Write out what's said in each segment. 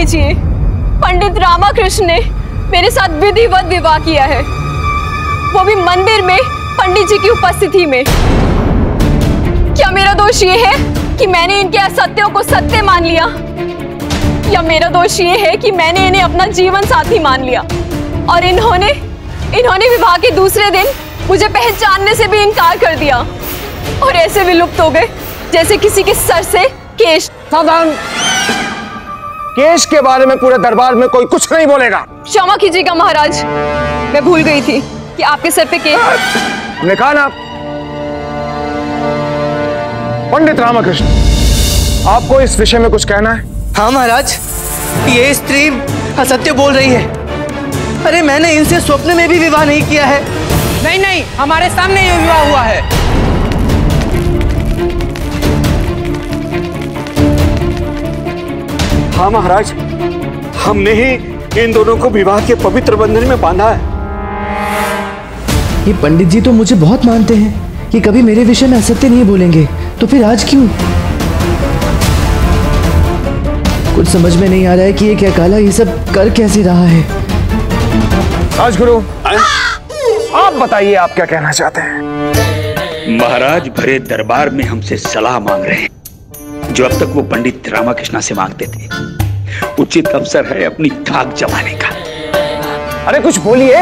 लीजिए, पंडित रामाकृष्ण ने मेरे साथ विधिवत विवाह किया है, वो भी मंदिर में पंडित जी की उपस्थिति में। क्या मेरा दोष ये है कि मैंने इनके असत्यों को सत्य मान लिया, या मेरा दोष ये है कि मैंने इन्हें अपना जीवन साथी मान लिया और इन्होंने विवाह के दूसरे दिन मुझे पहचानने से भी इनकार कर दिया और ऐसे विलुप्त हो गए जैसे किसी के सर से केश। सावधान, केश के बारे में पूरे दरबार में कोई कुछ नहीं बोलेगा। क्षमा कीजिएगा महाराज, मैं भूल गई थी कि आपके सर पे केश। हमने कहा ना। पंडित रामाकृष्ण, आपको इस विषय में कुछ कहना है? हाँ महाराज, ये स्त्री असत्य बोल रही है। अरे मैंने इनसे स्वप्न में भी विवाह नहीं किया है। नहीं, हमारे सामने ये विवाह हुआ है। हाँ महाराज, हमने ही इन दोनों को विवाह के पवित्र बंधन में बांधा है। ये पंडित जी तो मुझे बहुत मानते हैं कि कभी मेरे विषय में असत्य नहीं बोलेंगे, तो फिर आज क्यों? कुछ समझ में नहीं आ रहा है कि ये क्या काला ये सब कर कैसे रहा है। राजगुरु, आप बताइए, आप क्या कहना चाहते हैं? महाराज भरे दरबार में हमसे सलाह मांग रहे हैं, जो अब तक वो पंडित रामाकृष्ण से मांगते थे। उचित अवसर है अपनी धाक जमाने का। अरे कुछ बोलिए।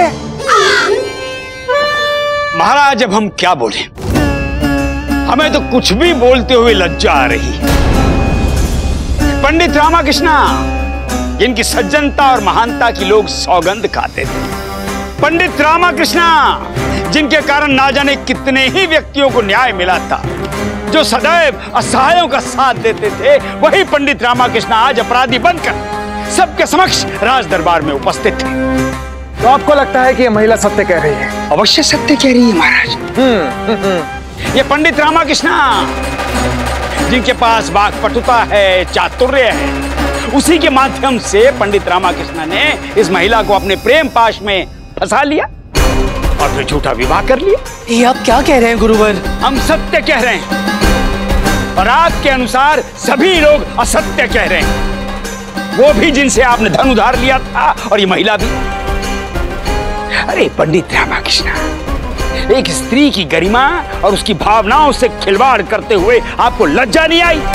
महाराज, अब हम क्या बोले? हमें तो कुछ भी बोलते हुए लज्जा आ रही। पंडित रामाकृष्ण, जिनकी सज्जनता और महानता की लोग सौगंध खाते थे, पंडित रामाकृष्ण, जिनके कारण ना जाने कितने ही व्यक्तियों को न्याय मिला था, जो सदैव असहायों का साथ देते थे, वही पंडित रामाकृष्ण आज अपराधी बनकर सबके समक्ष राज दरबार में उपस्थित थे। तो आपको लगता है कि यह महिला सत्य कह रही है? अवश्य सत्य कह रही है महाराज। ये पंडित रामाकृष्ण, जिनके पास वाक्पटुता है, चातुर्य है, उसी के माध्यम से पंडित रामाकृष्ण ने इस महिला को अपने प्रेम पाश में फंसा लिया और फिर झूठा विवाह कर लिया। ये आप क्या कह रहे हैं गुरुवर? हम सत्य कह रहे हैं और आपके अनुसार सभी लोग असत्य कह रहे हैं। वो भी जिनसे आपने धन उधार लिया था और ये महिला भी। अरे पंडित रामाकृष्ण, एक स्त्री की गरिमा और उसकी भावनाओं से खिलवाड़ करते हुए आपको लज्जा नहीं आई?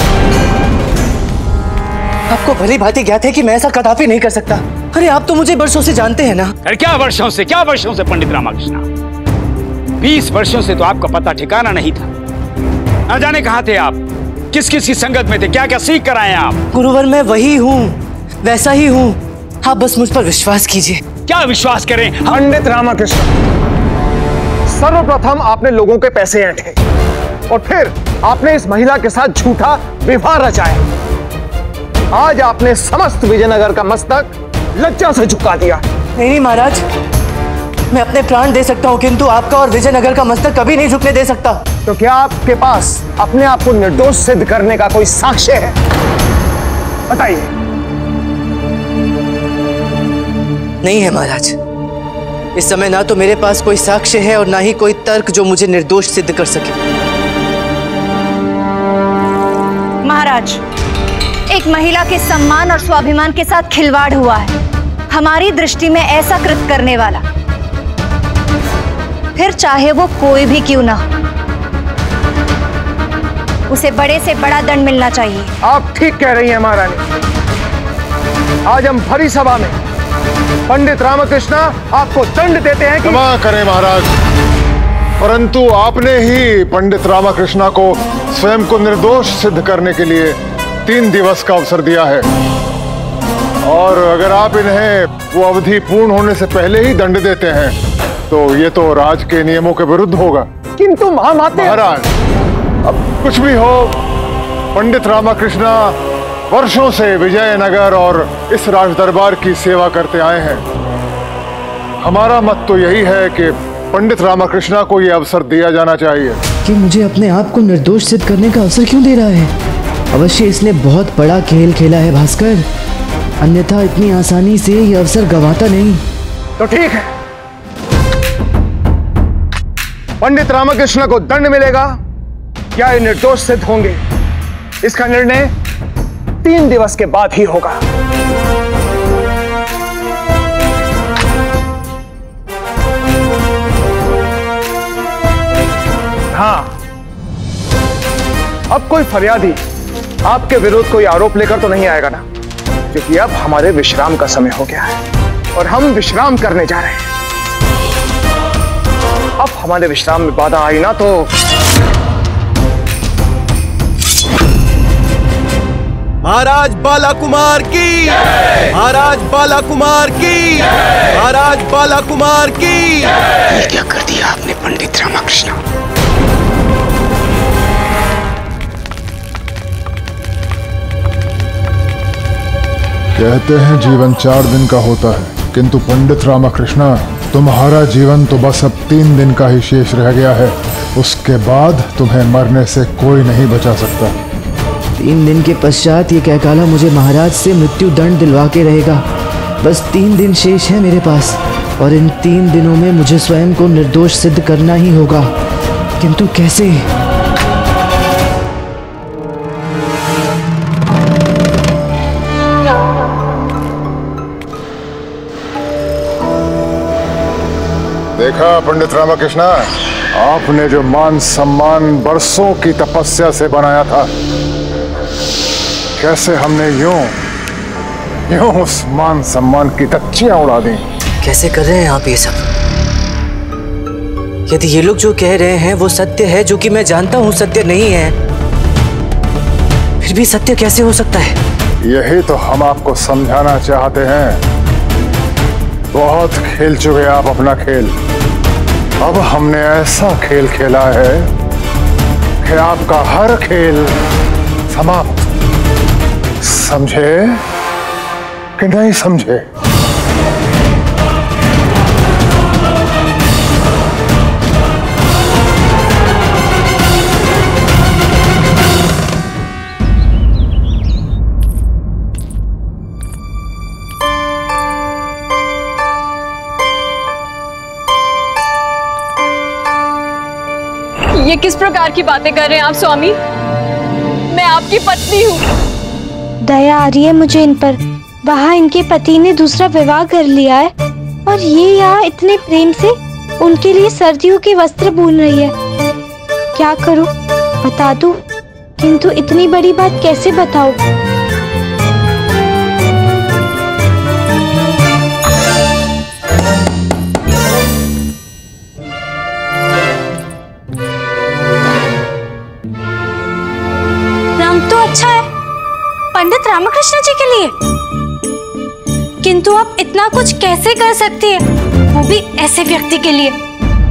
आपको भली भांति ज्ञात है कि मैं ऐसा कदापि नहीं कर सकता। अरे आप तो मुझे वर्षों से जानते हैं ना। अरे क्या वर्षों से पंडित रामाकृष्ण? 20 वर्षों से तो आपका पता ठिकाना नहीं था। न जाने कहां थे आप, किस किस की संगत में थे, क्या क्या सीख कर आए आप? गुरुवर, मैं वही हूँ, वैसा ही हूँ। आप बस मुझ पर विश्वास कीजिए। क्या विश्वास करें? पंडित रामाकृष्ण, सर्वप्रथम आपने लोगों के पैसे ऐंठे और फिर आपने इस महिला के साथ झूठा विवाह रचाया। आज आपने समस्त विजयनगर का मस्तक लज्जा से झुका दिया। नहीं महाराज, मैं अपने प्राण दे सकता हूँ, किंतु आपका और विजयनगर का मस्तक कभी नहीं झुकने दे सकता। तो क्या आपके पास अपने आप को निर्दोष सिद्ध करने का कोई साक्ष्य है? बताइए। नहीं है महाराज, इस समय ना तो मेरे पास कोई साक्ष्य है और ना ही कोई तर्क जो मुझे निर्दोष सिद्ध कर सके। महाराज, एक महिला के सम्मान और स्वाभिमान के साथ खिलवाड़ हुआ है। हमारी दृष्टि में ऐसा कृत्य करने वाला, फिर चाहे वो कोई भी क्यों ना, उसे बड़े से बड़ा दंड मिलना चाहिए। आप ठीक कह रही हैं महारानी। आज हम भरी सभा में पंडित रामकृष्ण आपको दंड देते हैं कि... क्षमा करें महाराज, परंतु आपने ही पंडित रामकृष्ण को स्वयं को निर्दोष सिद्ध करने के लिए 3 दिवस का अवसर दिया है, और अगर आप इन्हें वो अवधि पूर्ण होने से पहले ही दंड देते हैं तो ये तो राज के नियमों के विरुद्ध होगा। किंतु महाराज, अब कुछ भी हो, पंडित रामकृष्ण वर्षों से विजयनगर और इस राज दरबार की सेवा करते आए हैं। हमारा मत तो यही है कि पंडित रामकृष्ण को यह अवसर दिया जाना चाहिए। कि मुझे अपने आप को निर्दोष सिद्ध करने का अवसर क्यों दे रहा है? अवश्य इसने बहुत बड़ा खेल खेला है भास्कर, अन्यथा इतनी आसानी से यह अवसर गंवाता नहीं। तो ठीक है, पंडित रामकृष्ण को दंड मिलेगा, क्या ये निर्दोष सिद्ध होंगे, इसका निर्णय 3 दिवस के बाद ही होगा। अब कोई फरियादी आपके विरुद्ध कोई आरोप लेकर तो नहीं आएगा ना, क्योंकि अब हमारे विश्राम का समय हो गया है और हम विश्राम करने जा रहे हैं। अब हमारे विश्राम में बाधा आई ना तो महाराज बाला कुमार की, महाराज बाला कुमार की, महाराज बाला कुमार की। ये क्या कर दिया आपने पंडित रामाकृष्ण? कहते हैं जीवन 4 दिन का होता है, किंतु पंडित रामाकृष्ण तुम्हारा जीवन तो बस अब 3 दिन का ही शेष रह गया है। उसके बाद तुम्हें मरने से कोई नहीं बचा सकता। 3 दिन के पश्चात ये कैकाला मुझे महाराज से मृत्यु दंड दिलवा के रहेगा। बस 3 दिन शेष है मेरे पास और इन 3 दिनों में मुझे स्वयं को निर्दोष सिद्ध करना ही होगा, किंतु कैसे? देखा पंडित रामाकृष्ण, आपने जो मान सम्मान बरसों की तपस्या से बनाया था, कैसे हमने यूं उस मान सम्मान की धज्जियां उड़ा दी। कैसे कर रहे हैं आप ये सब? यदि ये लोग जो कह रहे हैं वो सत्य है, जो कि मैं जानता हूँ सत्य नहीं है, फिर भी सत्य कैसे हो सकता है? यही तो हम आपको समझाना चाहते हैं। बहुत खेल चुके आप अपना खेल। अब हमने ऐसा खेल खेला है कि आपका हर खेल समाप्त। समझे कि नहीं समझे? ये किस प्रकार की बातें कर रहे हैं आप स्वामी? मैं आपकी पत्नी हूँ। दया आ रही है मुझे इन पर। वहाँ इनके पति ने दूसरा विवाह कर लिया है और ये यहाँ इतने प्रेम से उनके लिए सर्दियों के वस्त्र बुन रही है। क्या करूँ? बता दूँ, किंतु इतनी बड़ी बात कैसे बताऊँ? रंग तो अच्छा है पंडित रामाकृष्ण जी के लिए, किंतु आप इतना कुछ कैसे कर सकती है, वो भी ऐसे व्यक्ति के लिए?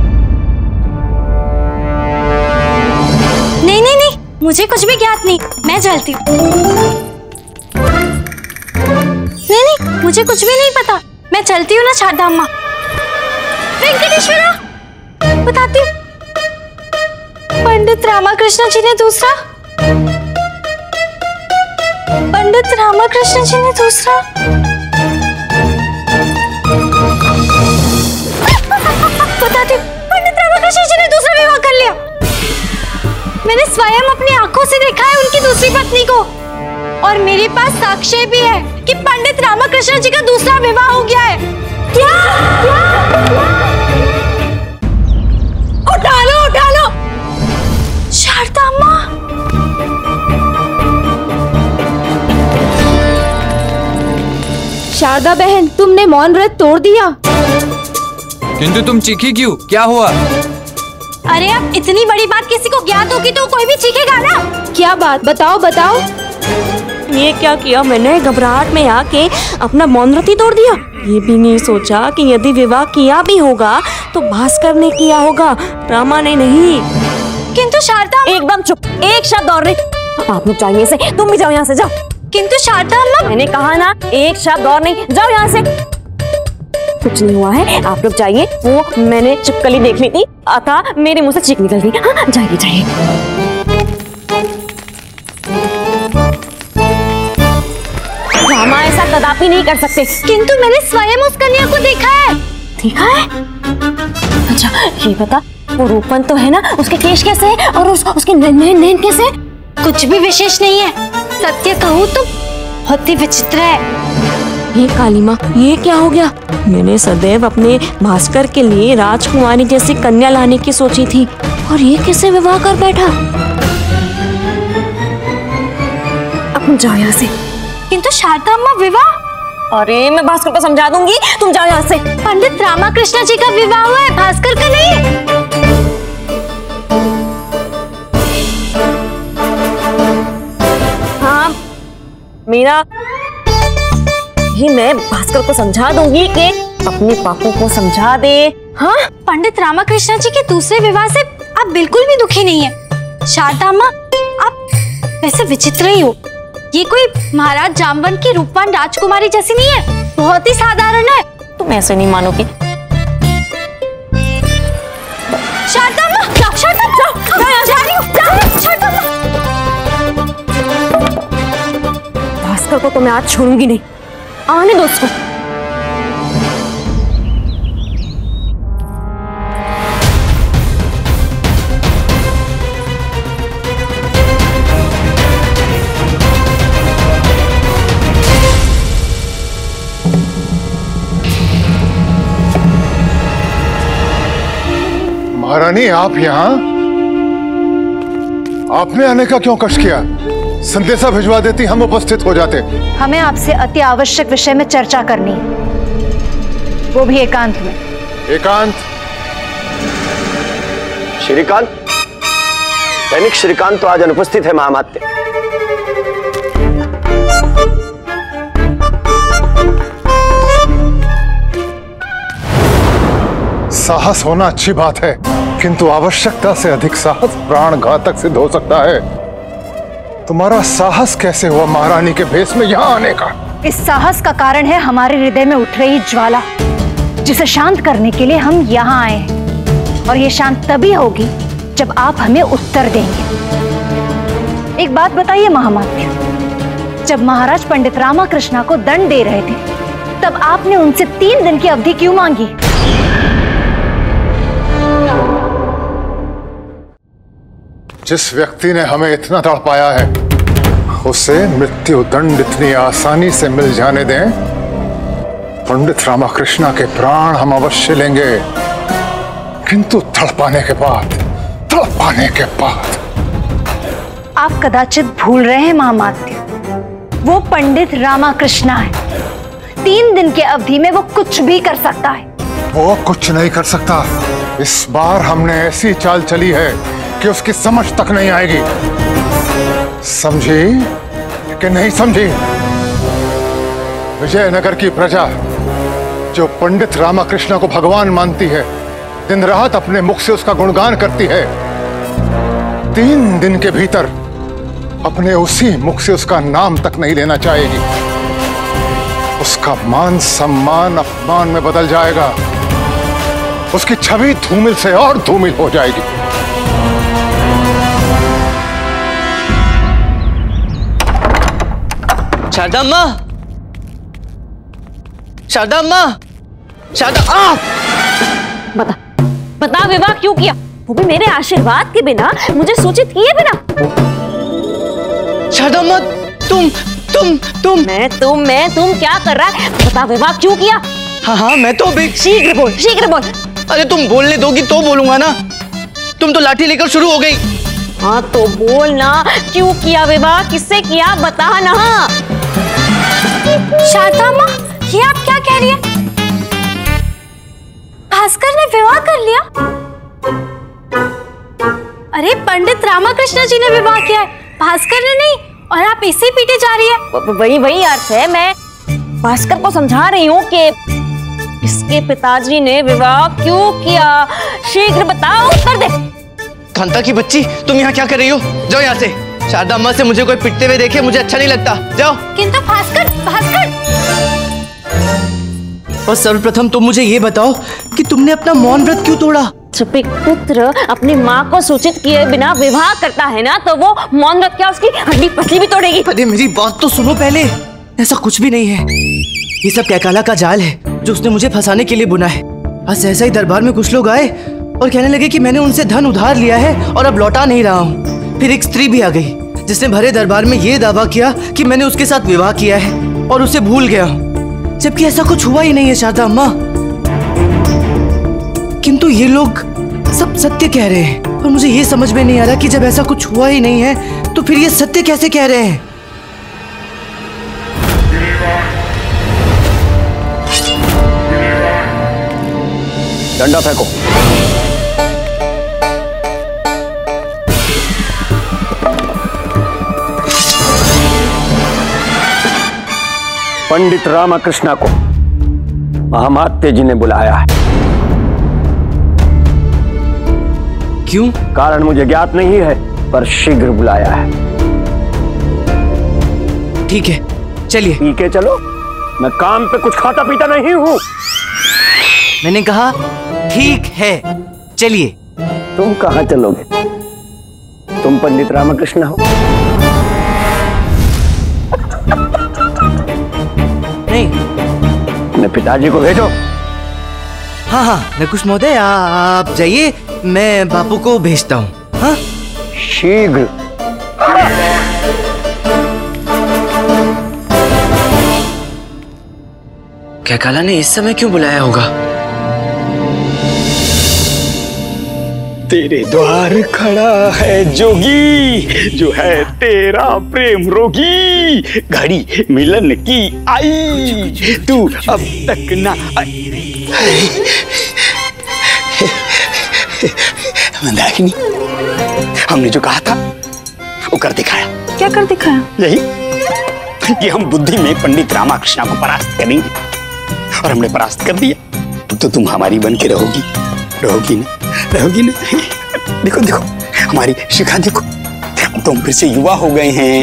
नहीं नहीं नहीं, मुझे कुछ भी ज्ञात नहीं, मैं जलती हूँ। नहीं नहीं, मुझे कुछ भी नहीं पता, मैं चलती हूँ ना शारदा अम्मा। वेंकटेश्वरा, बताती हूँ। पंडित रामाकृष्ण जी ने दूसरा, पंडित रामाकृष्ण जी ने दूसरा। बताती हूँ, पंडित रामाकृष्ण जी ने दूसरा विवाह कर लिया। मैंने स्वयं अपनी आंखों से देखा है उनकी दूसरी पत्नी को, और मेरे पास साक्ष्य भी है कि पंडित रामाकृष्ण जी का दूसरा विवाह हो गया है। क्या? उठा लो, उठा लो। शारदा अम्मा, शारदा बहन, तुमने मौन व्रत तोड़ दिया। किंतु तुम चीखी क्यों? क्या हुआ? अरे अब इतनी बड़ी बात किसी को ज्ञात होगी तो कोई भी चीखेगा ना। क्या बात? बताओ बताओ। ये क्या किया मैंने? घबराहट में आके अपना मौन व्रत ही तोड़ दिया। ये भी नहीं सोचा कि यदि विवाह किया भी होगा तो भास्कर ने किया होगा, रामा ने नहीं। किंतु शारदा, एकदम चुप, एक शब्द और नहीं। आप लोग चाहिए से, तुम भी जाओ यहाँ से, जाओ। किंतु शारदा अम्मा, मैंने कहा ना, एक शब्द और नहीं, जाओ यहाँ से। कुछ नहीं हुआ है, आप लोग जाइए। वो मैंने चिपकली देख ली थी, अतः मेरे मुंह से चीख निकल गई। हाँ, जाइए जाइए। रामा ऐसा कदापि नहीं कर सकते। किंतु मैंने स्वयं उस कन्या को देखा है। देखा है? अच्छा ये बता, वो रूपवन तो है ना, उसके केश कैसे है और उसके नैन कैसे? कुछ भी विशेष नहीं है। सत्य कहूँ तो बहुत ही विचित्र है। ये काली माँ, ये क्या हो गया? मैंने सदैव अपने भास्कर के लिए राजकुमारी जैसी कन्या लाने की सोची थी, और ये किससे विवाह कर बैठा? तुम जाओ यहाँ से। किंतु शारदा अम्मा विवाह। अरे मैं भास्कर को समझा दूंगी, तुम जाओ यहाँ से। पंडित रामाकृष्ण जी का विवाह हुआ है, भास्कर का नहीं। हाँ मीरा, ही मैं भास्कर को समझा दूंगी कि अपने पापों को समझा दे। हाँ, पंडित रामाकृष्ण जी के दूसरे विवाह से आप बिल्कुल भी दुखी नहीं है। शारदा अम्मा, आप वैसे विचित्र ही हो। ये कोई महाराज जामवंत की रूपवान राजकुमारी जैसी नहीं है, बहुत ही साधारण है। तुम ऐसे नहीं मानोगी। शारदा अम्मा, शारदा भास्कर को तो मैं आज छोड़ूंगी नहीं। आने दो उसको। महारानी, आप यहाँ? आपने आने का क्यों कष्ट किया? संदेशा भिजवा देती, हम उपस्थित हो जाते। हमें आपसे अति आवश्यक विषय में चर्चा करनी है, वो भी एकांत में। एकांत? श्रीकांत? दैनिक श्रीकांत तो आज अनुपस्थित है महामात्य। साहस होना अच्छी बात है, किंतु आवश्यकता से अधिक साहस प्राण घातक सिद्ध हो सकता है। तुम्हारा साहस कैसे हुआ महारानी के भेष में यहाँ आने का? इस साहस का कारण है हमारे हृदय में उठ रही ज्वाला, जिसे शांत करने के लिए हम यहाँ आए हैं। और ये शांत तभी होगी जब आप हमें उत्तर देंगे। एक बात बताइए महामात्य, जब महाराज पंडित रामाकृष्ण को दंड दे रहे थे, तब आपने उनसे 3 दिन की अवधि क्यों मांगी? जिस व्यक्ति ने हमें इतना तड़पाया है, उसे मृत्यु दंड इतनी आसानी से मिल जाने दें? पंडित रामाकृष्ण के प्राण हम अवश्य लेंगे, किंतु तड़पाने के बाद आप कदाचित भूल रहे हैं महामात्य, वो पंडित रामाकृष्ण है। 3 दिन के अवधि में वो कुछ भी कर सकता है। वो कुछ नहीं कर सकता। इस बार हमने ऐसी चाल चली है कि उसकी समझ तक नहीं आएगी। समझी कि नहीं समझी? विजयनगर की प्रजा जो पंडित रामाकृष्ण को भगवान मानती है, दिन रात अपने मुख से उसका गुणगान करती है। 3 दिन के भीतर अपने उसी मुख से उसका नाम तक नहीं लेना चाहेगी। उसका मान सम्मान अपमान में बदल जाएगा। उसकी छवि धूमिल से और धूमिल हो जाएगी। शारदा अम्मा, शारदा अम्मा, बता विवाह क्यों किया? वो भी मेरे आशीर्वाद के बिना, मुझे सूचित किए बिना। शारदा अम्मा, तुम क्या कर रहा है? बता विवाह क्यों किया? हाँ मैं तो शीघ्र बोल। अरे तुम बोलने दोगी तो बोलूंगा ना। तुम तो लाठी लेकर शुरू हो गई। हाँ तो बोल ना, क्यों किया विवाह, किससे किया, बता ना। शारदा अम्मा, ये आप क्या कह रही है? भास्कर ने विवाह कर लिया? अरे पंडित रामाकृष्ण जी ने विवाह किया है, भास्कर ने नहीं, और आप इसे पीटे जा रही है। वही अर्थ है। मैं भास्कर को समझा रही हूँ कि इसके पिताजी ने विवाह क्यों किया। शीघ्र बताओ, उत्तर दे। कांता की बच्ची, तुम यहाँ क्या कर रही हो? जाओ यहाँ से। शारदा अम्मा से मुझे कोई पिटते हुए देखे मुझे अच्छा नहीं लगता। जाओ। किंतु भास्कर और सर्वप्रथम तुम मुझे ये बताओ कि तुमने अपना मौन व्रत क्यों तोड़ा? जब एक पुत्र अपनी माँ को सूचित किए बिना विवाह करता है ना, तो वो मौन व्रत क्या उसकी हड्डी पसली भी तोड़ेगी। अरे मेरी बात तो सुनो पहले। ऐसा कुछ भी नहीं है। ये सब कैकाला का जाल है जो उसने मुझे फंसाने के लिए बुना है। आज सहसा ही दरबार में कुछ लोग आए और कहने लगे कि मैंने उनसे धन उधार लिया है और अब लौटा नहीं रहा हूँ। फिर एक स्त्री भी आ गई जिसने भरे दरबार में ये दावा किया कि मैंने उसके साथ विवाह किया है और उसे भूल गया हूँ, जबकि ऐसा कुछ हुआ ही नहीं है शारदा अम्मा। किंतु ये लोग सब सत्य कह रहे हैं और मुझे ये समझ में नहीं आ रहा कि जब ऐसा कुछ हुआ ही नहीं है तो फिर ये सत्य कैसे कह रहे हैं। डंडा फेंको। पंडित रामकृष्णा को महामात्य जी ने बुलाया है। क्यों? कारण मुझे ज्ञात नहीं है, पर शीघ्र बुलाया है। ठीक है, चलिए। ठीक है, चलो। मैं काम पे कुछ खाता पीता नहीं हूं। मैंने कहा ठीक है, चलिए। तुम कहां चलोगे? तुम पंडित रामकृष्ण हो? नहीं। अपने पिताजी को भेजो। हाँ हाँ नकुश महोदय, आप जाइए, मैं बापू को भेजता हूँ। हाँ शीघ्र। कैकाला ने इस समय क्यों बुलाया होगा? तेरे द्वार खड़ा है जोगी, जो है तेरा प्रेम रोगी। घड़ी मिलन की आई, तू अब तक ना आई। मंदाकिनी, हमने जो कहा था वो कर दिखाया। क्या कर दिखाया? यही कि हम बुद्धि में पंडित रामकृष्ण को परास्त करेंगे, और हमने परास्त कर दिया तो तुम हमारी बन के रहोगी। रहोगी ना? रहोगी ना? देखो देखो हमारी शिखा, देखो तुम फिर से युवा हो गए हैं।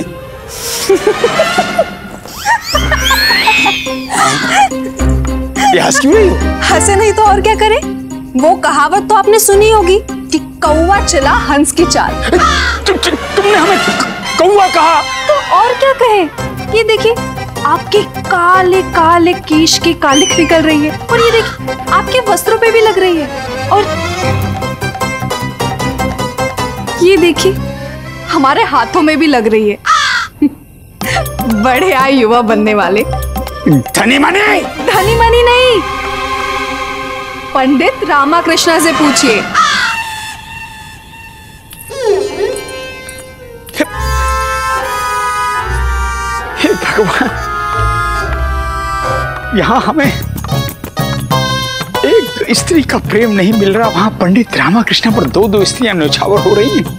हंस क्यों रही हो? हंसे नहीं तो और क्या करे? वो कहावत तो आपने सुनी होगी कि कौवा चला हंस की चाल। तुमने हमें कौवा कहा? तो और क्या कहे? ये देखिए, आपके काले काले केश की कालिक निकल रही है, और ये देखिए आपके वस्त्रों पे भी लग रही है, और ये देखिए हमारे हाथों में भी लग रही है। बड़े आए युवा बनने वाले। धनी मनी? धनी मनी नहीं, पंडित रामकृष्ण से पूछिए। हे भगवान, यहां हमें एक स्त्री का प्रेम नहीं मिल रहा, वहां पंडित रामकृष्ण पर दो दो स्त्रियां न्यौछावर हो रही हैं।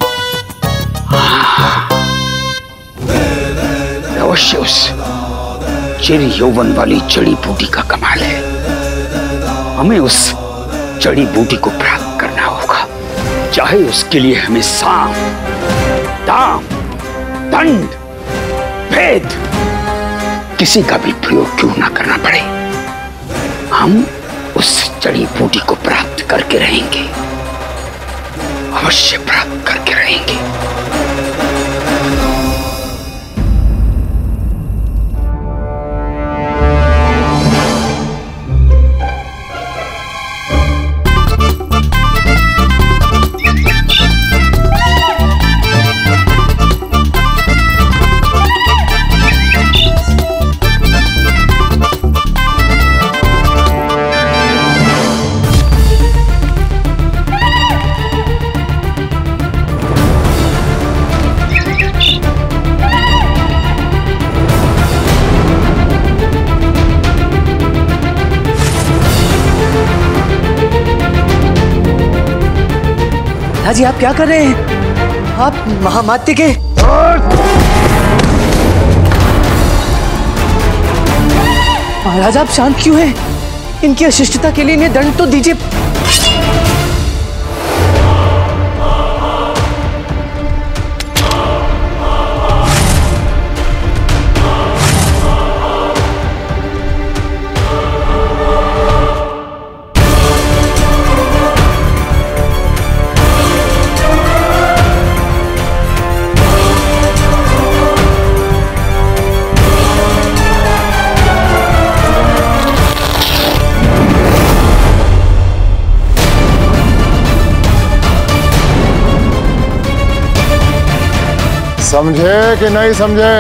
अवश्य उस चिर यौवन वाली जड़ी बूटी का कमाल है। हमें उस जड़ी बूटी को प्राप्त करना होगा, चाहे उसके लिए हमें साम, दाम, दंड, भेद किसी का भी प्रयोग क्यों ना करना पड़े। हम उस जड़ी बूटी को प्राप्त करके रहेंगे, अवश्य प्राप्त करके रहेंगे। जी आप क्या कर रहे हैं? आप महामात्य के महाराज, आप शांत क्यों हैं? इनकी अशिष्टता के लिए इन्हें दंड तो दीजिए। समझे कि नहीं समझे?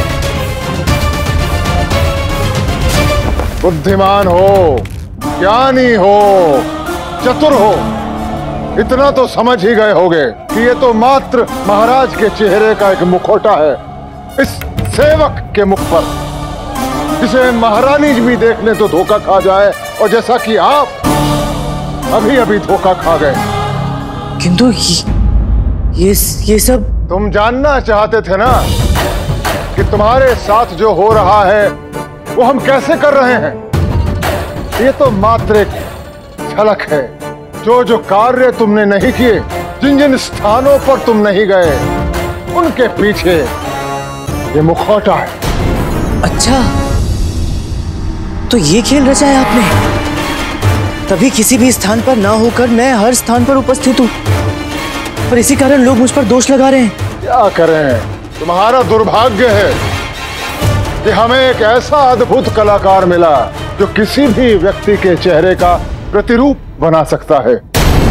बुद्धिमान हो, ज्ञानी हो, चतुर हो, इतना तो समझ ही गए होगे कि ये तो मात्र महाराज के चेहरे का एक मुखौटा है इस सेवक के मुख पर, जिसे महारानी भी देख ले तो धोखा खा जाए। और जैसा कि आप अभी अभी धोखा खा गए। किंतु ये सब तुम जानना चाहते थे ना कि तुम्हारे साथ जो हो रहा है वो हम कैसे कर रहे हैं। ये तो मात्र एक झलक है। जो कार्य तुमने नहीं किए, जिन जिन स्थानों पर तुम नहीं गए, उनके पीछे ये मुखौटा है। अच्छा, तो ये खेल रचा है आपने। तभी किसी भी स्थान पर ना होकर मैं हर स्थान पर उपस्थित हूँ, और इसी कारण लोग मुझ पर दोष लगा रहे हैं। क्या करें, तुम्हारा दुर्भाग्य है कि हमें एक ऐसा अद्भुत कलाकार मिला जो किसी भी व्यक्ति के चेहरे का प्रतिरूप बना सकता है।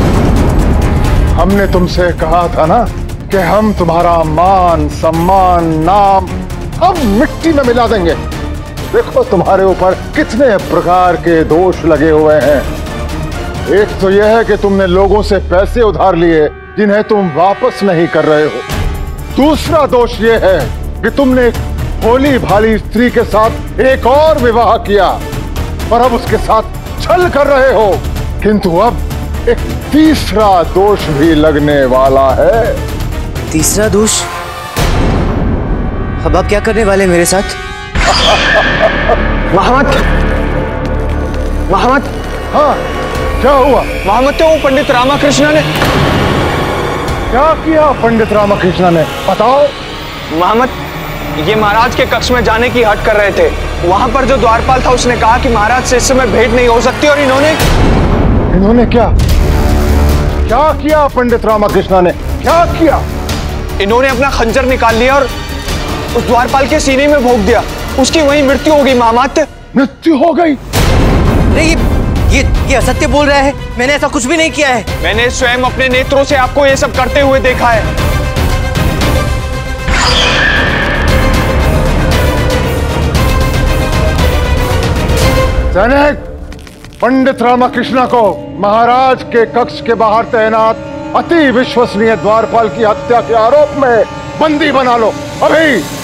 हमने तुमसे कहा था ना कि हम तुम्हारा मान सम्मान नाम हम मिट्टी में मिला देंगे। देखो तुम्हारे ऊपर कितने प्रकार के दोष लगे हुए हैं। एक तो यह है कि तुमने लोगों से पैसे उधार लिए जिन्हें तुम वापस नहीं कर रहे हो। दूसरा दोष यह है कि तुमने भोली भाली स्त्री के साथ एक और विवाह किया और अब उसके साथ छल कर रहे हो। किंतु अब एक तीसरा दोष भी लगने वाला है। तीसरा दोष? अब आप क्या करने वाले मेरे साथ? मोहम्मद, मोहम्मद। हाँ, क्या हुआ? मोहम्मद, तो वो पंडित रामाकृष्ण ने क्या किया? पंडित रामाकृष्ण ने बताओ। मोहम्मद, ये महाराज के कक्ष में जाने की हट कर रहे थे। वहां पर जो द्वारपाल था उसने कहा कि महाराज से इस समय भेंट नहीं हो सकती, और इन्होंने क्या किया? पंडित रामाकृष्ण ने क्या किया? इन्होंने अपना खंजर निकाल लिया और उस द्वारपाल के सीने में भोंक दिया। उसकी वहीं मृत्यु हो गई। मोहम्मद, मृत्यु हो गई? नहीं, ये असत्य बोल रहा है। मैंने ऐसा कुछ भी नहीं किया है। मैंने स्वयं अपने नेत्रों से आपको ये सब करते हुए देखा है। सैनिक, पंडित रामाकृष्ण को महाराज के कक्ष के बाहर तैनात अति विश्वसनीय द्वारपाल की हत्या के आरोप में बंदी बना लो अभी।